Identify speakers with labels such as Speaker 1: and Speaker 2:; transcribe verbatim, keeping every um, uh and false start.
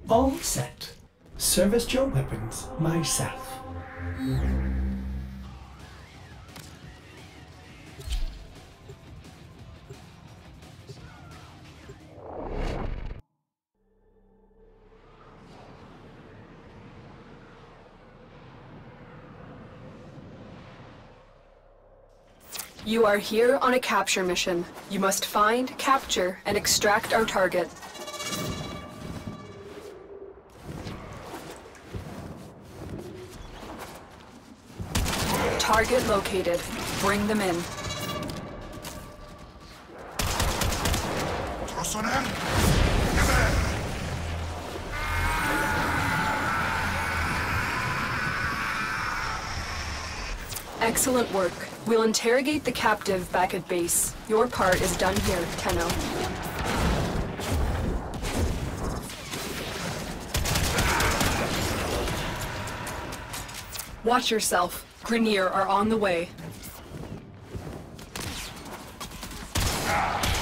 Speaker 1: All set. Service your weapons myself.
Speaker 2: You are here on a capture mission. You must find, capture, and extract our target. Target located. Bring them in. Excellent work. We'll interrogate the captive back at base. Your part is done here, Tenno. Watch yourself. Grineer are on the way.
Speaker 3: Ah!